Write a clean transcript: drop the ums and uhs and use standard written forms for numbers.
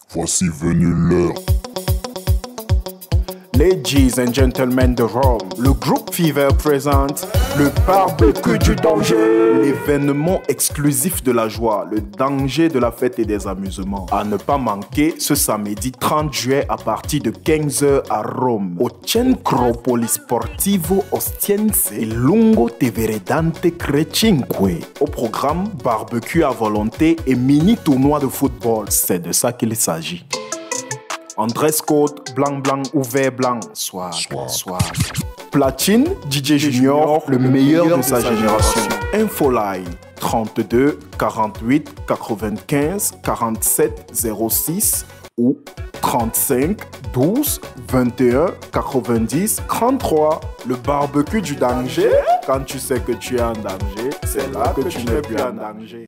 Voici venu l'heure. Ladies and gentlemen de Rome, le groupe Fever présente le barbecue du danger. L'événement exclusif de la joie, le danger de la fête et des amusements. À ne pas manquer ce samedi 30 juillet à partir de 15 h à Rome. Au Centro Polisportivo Ostiense et Lungo Teveredante Crecinque. Au programme, barbecue à volonté et mini tournoi de football. C'est de ça qu'il s'agit. En dress code, blanc, ou vert, blanc. Swag. Platine, DJ Junior, le meilleur de sa génération. Infoline, 32 48 95 47 06 ou 35 12 21 90 33. Le barbecue du danger. Quand tu sais que tu es en danger, c'est là que tu n'es plus en danger.